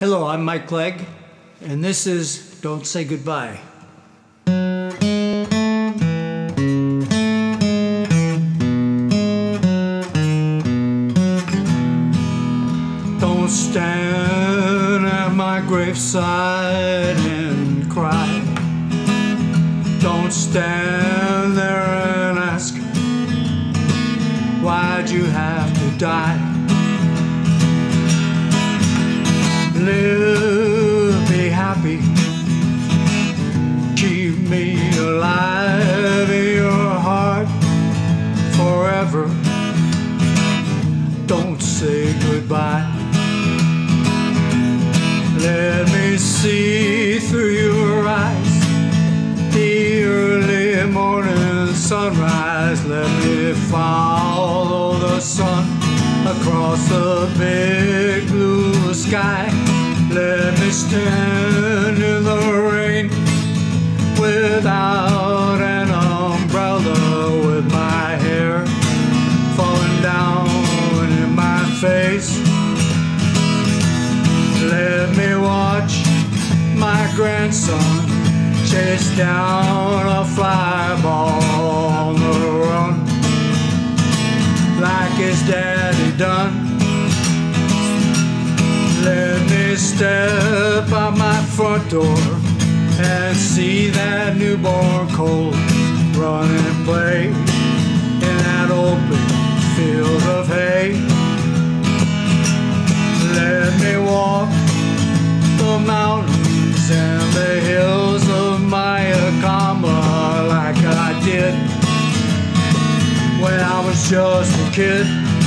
Hello, I'm Mike Clegg, and this is Don't Say Goodbye. Don't stand at my graveside and cry. Don't stand there and ask, why'd you have to die? Live, be happy, keep me alive in your heart forever. Don't say goodbye. Let me see through your eyes the early morning sunrise. Let me follow the sun across the big blue sky. Let me stand in the rain without an umbrella, with my hair falling down in my face. Let me watch my grandson chase down a fly ball on the run, like his daddy done. Let me step out my front door and see that newborn colt run and play in that open field of hay. Let me walk the mountains and the hills of Mayakama like I did when I was just a kid.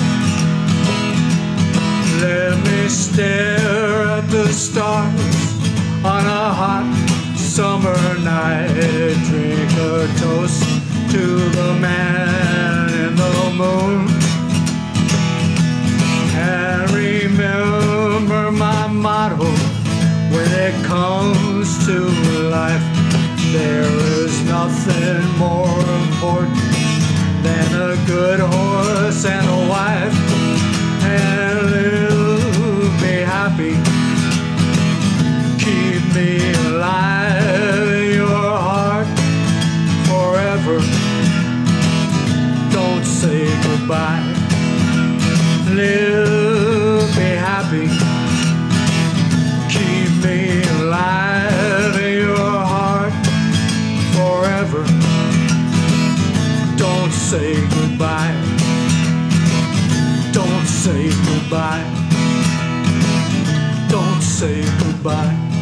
Let me stare at the stars on a hot summer night. Drink a toast to the man in the moon, and remember my motto when it comes to life. There is nothing more important than a good horse and a wife. And live, be happy, keep me alive in your heart forever. Don't say goodbye. Live, be happy, keep me alive in your heart forever. Don't say goodbye. Don't say goodbye. Don't say goodbye.